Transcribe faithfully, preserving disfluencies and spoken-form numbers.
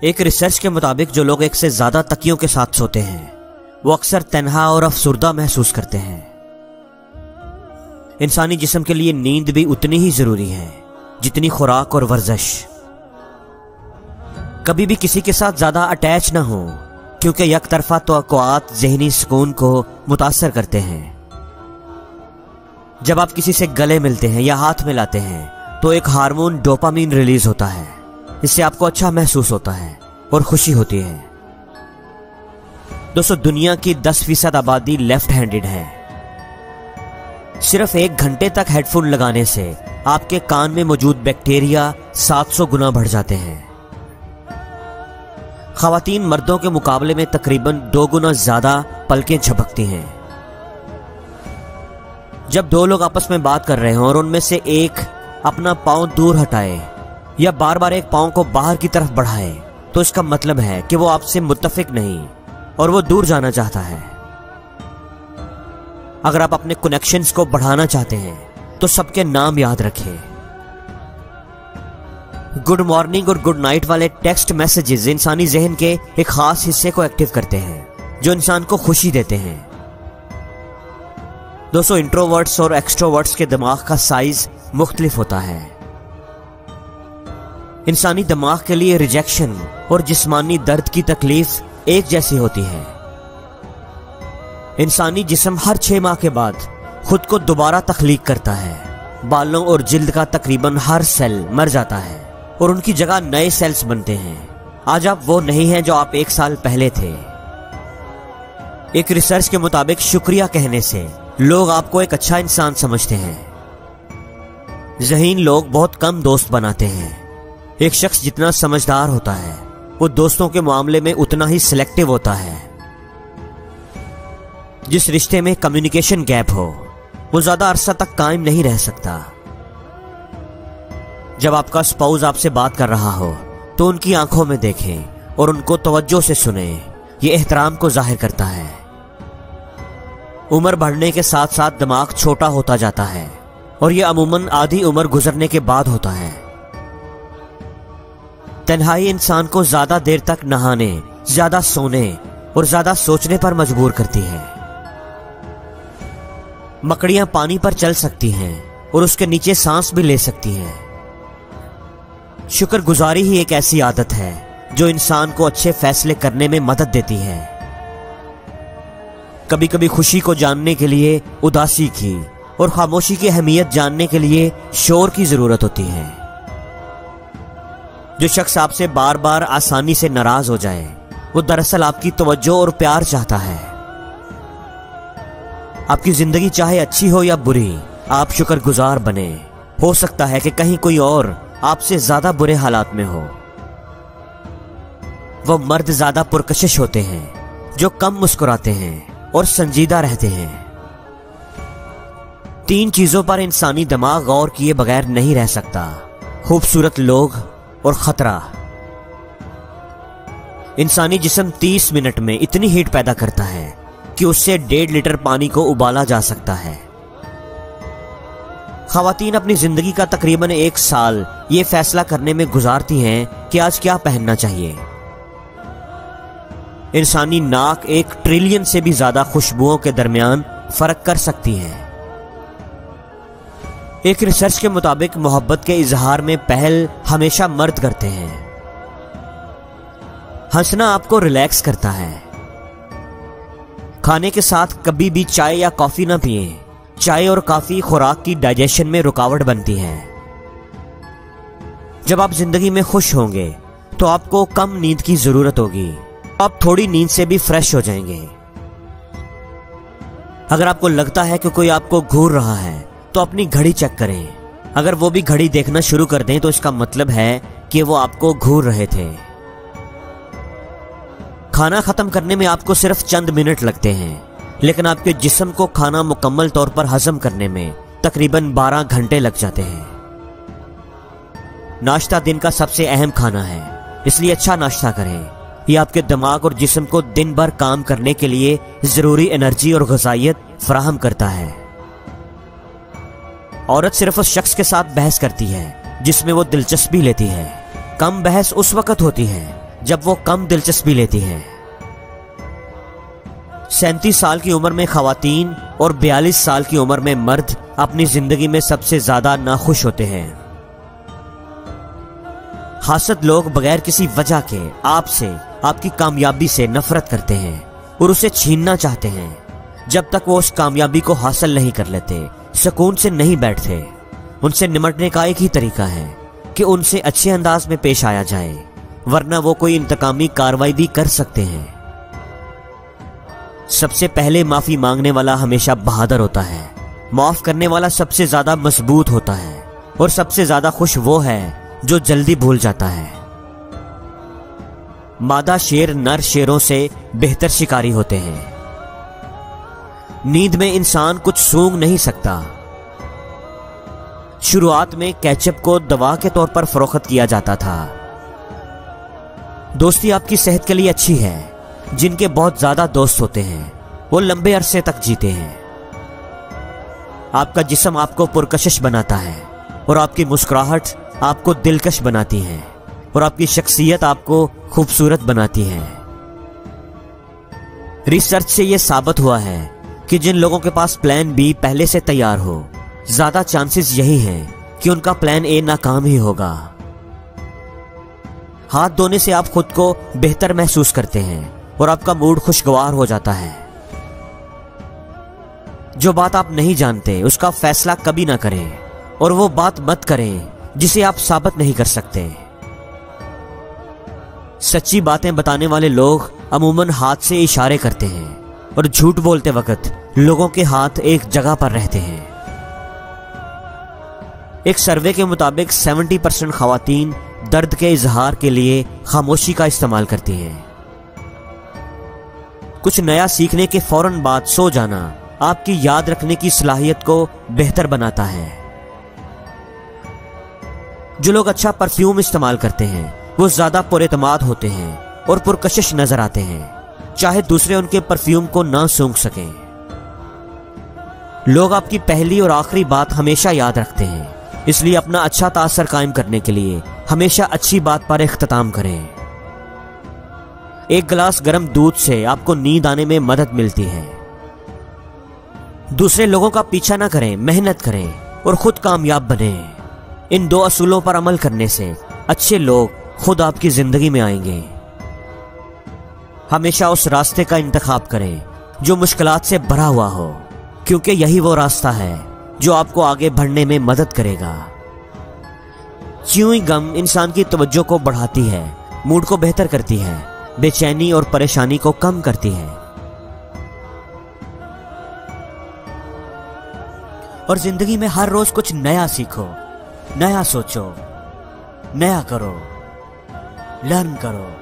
एक रिसर्च के मुताबिक जो लोग एक से ज्यादा तकियों के साथ सोते हैं वो अक्सर तन्हा और अफसुर्दा महसूस करते हैं। इंसानी जिस्म के लिए नींद भी उतनी ही जरूरी है जितनी खुराक और वर्जिश। कभी भी किसी के साथ ज्यादा अटैच ना हो, क्योंकि यक तरफा तवक्कुआत ज़हनी सुकून को मुतासर करते हैं। जब आप किसी से गले मिलते हैं या हाथ मिलाते हैं तो एक हार्मोन डोपामीन रिलीज होता है। इससे आपको अच्छा महसूस होता है और खुशी होती है। दोस्तों, दुनिया की दस फीसद आबादी लेफ्ट हैंडेड है। सिर्फ एक घंटे तक हेडफोन लगाने से आपके कान में मौजूद बैक्टीरिया सात सौ गुना बढ़ जाते हैं। खवातीन मर्दों के मुकाबले में तकरीबन दो गुना ज्यादा पलकें झपकती हैं। जब दो लोग आपस में बात कर रहे हों और उनमें से एक अपना पांव दूर हटाए या बार बार एक पांव को बाहर की तरफ बढ़ाए तो इसका मतलब है कि वो आपसे मुत्तफिक नहीं और वो दूर जाना चाहता है। अगर आप अपने कनेक्शंस को बढ़ाना चाहते हैं तो सबके नाम याद रखें। गुड मॉर्निंग और गुड नाइट वाले टेक्स्ट मैसेजेस इंसानी जहन के एक खास हिस्से को एक्टिव करते हैं जो इंसान को खुशी देते हैं। दोस्तों, इंट्रोवर्ट्स और एक्सट्रोवर्ट्स के दिमाग का साइज मुख्तलिफ होता है। इंसानी दिमाग के लिए रिजेक्शन और जिस्मानी दर्द की तकलीफ एक जैसी होती है। इंसानी जिस्म हर छह माह के बाद खुद को दोबारा तख्लीक करता है। बालों और जिल्द का तकरीबन हर सेल मर जाता है और उनकी जगह नए सेल्स बनते हैं। आज आप वो नहीं हैं जो आप एक साल पहले थे। एक रिसर्च के मुताबिक शुक्रिया कहने से लोग आपको एक अच्छा इंसान समझते हैं। ज़हीन लोग बहुत कम दोस्त बनाते हैं। एक शख्स जितना समझदार होता है वो दोस्तों के मामले में उतना ही सिलेक्टिव होता है। जिस रिश्ते में कम्युनिकेशन गैप हो वो ज्यादा अरसा तक कायम नहीं रह सकता। जब आपका स्पाउस आपसे बात कर रहा हो तो उनकी आंखों में देखें और उनको तवज्जो से सुने। ये एहतराम को जाहिर करता है। उम्र बढ़ने के साथ साथ दिमाग छोटा होता जाता है और यह अमूमन आधी उम्र गुजरने के बाद होता है। तन्हाई इंसान को ज्यादा देर तक नहाने, ज्यादा सोने और ज्यादा सोचने पर मजबूर करती है। मकड़ियां पानी पर चल सकती हैं और उसके नीचे सांस भी ले सकती हैं। शुक्रगुजारी ही एक ऐसी आदत है जो इंसान को अच्छे फैसले करने में मदद देती है। कभी कभी खुशी को जानने के लिए उदासी की और खामोशी की अहमियत जानने के लिए शोर की जरूरत होती है। जो शख्स आपसे बार बार आसानी से नाराज हो जाए वो दरअसल आपकी तवज्जो और प्यार चाहता है। आपकी जिंदगी चाहे अच्छी हो या बुरी, आप शुक्रगुजार बने। हो सकता है कि कहीं कोई और आपसे ज्यादा बुरे हालात में हो। वो मर्द ज्यादा पुरकशिश होते हैं जो कम मुस्कुराते हैं और संजीदा रहते हैं। तीन चीजों पर इंसानी दिमाग गौर किए बगैर नहीं रह सकता: खूबसूरत लोग और खतरा। इंसानी जिस्म तीस मिनट में इतनी हीट पैदा करता है कि उससे डेढ़ लीटर पानी को उबाला जा सकता है। खवातीन अपनी जिंदगी का तकरीबन एक साल ये फैसला करने में गुजारती हैं कि आज क्या पहनना चाहिए। इंसानी नाक एक ट्रिलियन से भी ज्यादा खुशबुओं के दरमियान फर्क कर सकती है। एक रिसर्च के मुताबिक मोहब्बत के इजहार में पहल हमेशा मर्द करते हैं। हंसना आपको रिलैक्स करता है। खाने के साथ कभी भी चाय या कॉफी ना पिएं। चाय और कॉफी खुराक की डाइजेशन में रुकावट बनती है। जब आप जिंदगी में खुश होंगे तो आपको कम नींद की जरूरत होगी। आप थोड़ी नींद से भी फ्रेश हो जाएंगे। अगर आपको लगता है कि कोई आपको घूर रहा है तो अपनी घड़ी चेक करें। अगर वो भी घड़ी देखना शुरू कर दें तो इसका मतलब है कि वो आपको घूर रहे थे। खाना खत्म करने में आपको सिर्फ चंद मिनट लगते हैं, लेकिन आपके जिस्म को खाना मुकम्मल तौर पर हजम करने में तकरीबन बारह घंटे लग जाते हैं। नाश्ता दिन का सबसे अहम खाना है, इसलिए अच्छा नाश्ता करें। यह आपके दिमाग और जिस्म को दिन भर काम करने के लिए जरूरी एनर्जी और ग़िज़ाइयत फराहम करता है। औरत सिर्फ उस शख्स के साथ बहस करती है जिसमें वो दिलचस्पी लेती है। कम बहस उस वक्त होती है जब वो कम दिलचस्पी लेती हैं। सैंतीस साल की उम्र में खवातीन और बयालीस साल की उम्र में मर्द अपनी जिंदगी में सबसे ज्यादा नाखुश होते हैं। हासद लोग बगैर किसी वजह के आपसे, आपकी कामयाबी से नफरत करते हैं और उसे छीनना चाहते हैं। जब तक वो उस कामयाबी को हासिल नहीं कर लेते, सुकून से नहीं बैठते। उनसे निमटने का एक ही तरीका है कि उनसे अच्छे अंदाज में पेश आया जाए, वरना वो कोई इंतकामी कार्रवाई भी कर सकते हैं। सबसे पहले माफी मांगने वाला हमेशा बहादुर होता है। माफ करने वाला सबसे ज्यादा मजबूत होता है और सबसे ज्यादा खुश वो है जो जल्दी भूल जाता है। मादा शेर नर शेरों से बेहतर शिकारी होते हैं। नींद में इंसान कुछ सूंघ नहीं सकता। शुरुआत में केचप को दवा के तौर पर फरोख्त किया जाता था। दोस्ती आपकी सेहत के लिए अच्छी है। जिनके बहुत ज्यादा दोस्त होते हैं वो लंबे अरसे तक जीते हैं। आपका जिस्म आपको पुरकशिश बनाता है और आपकी मुस्कुराहट आपको दिलकश बनाती है और आपकी शख्सियत आपको खूबसूरत बनाती है। रिसर्च से यह साबित हुआ है कि जिन लोगों के पास प्लान बी पहले से तैयार हो, ज्यादा चांसेस यही हैं कि उनका प्लान ए नाकाम ही होगा। हाथ धोने से आप खुद को बेहतर महसूस करते हैं और आपका मूड खुशगवार हो जाता है। जो बात आप नहीं जानते उसका फैसला कभी ना करें और वो बात मत करें जिसे आप साबित नहीं कर सकते। सच्ची बातें बताने वाले लोग अमूमन हाथ से इशारे करते हैं और झूठ बोलते वक्त लोगों के हाथ एक जगह पर रहते हैं। एक सर्वे के मुताबिक सत्तर परसेंट खवातीन दर्द के इजहार के लिए खामोशी का इस्तेमाल करती हैं। कुछ नया सीखने के फौरन बाद सो जाना आपकी याद रखने की सलाहियत को बेहतर बनाता है। जो लोग अच्छा परफ्यूम इस्तेमाल करते हैं वो ज्यादा पुरएतमाद होते हैं और पुरकशिश नजर आते हैं, चाहे दूसरे उनके परफ्यूम को ना सूंघ सकें। लोग आपकी पहली और आखिरी बात हमेशा याद रखते हैं, इसलिए अपना अच्छा तासर कायम करने के लिए हमेशा अच्छी बात पर इख्तिताम करें। एक गिलास गर्म दूध से आपको नींद आने में मदद मिलती है। दूसरे लोगों का पीछा ना करें, मेहनत करें और खुद कामयाब बने। इन दो असूलों पर अमल करने से अच्छे लोग खुद आपकी जिंदगी में आएंगे। हमेशा उस रास्ते का इंतखाब करें जो मुश्किलात से भरा हुआ हो, क्योंकि यही वो रास्ता है जो आपको आगे बढ़ने में मदद करेगा। च्यूइंग गम इंसान की तवज्जो को बढ़ाती है, मूड को बेहतर करती है, बेचैनी और परेशानी को कम करती है। और जिंदगी में हर रोज कुछ नया सीखो, नया सोचो, नया करो, लर्न करो।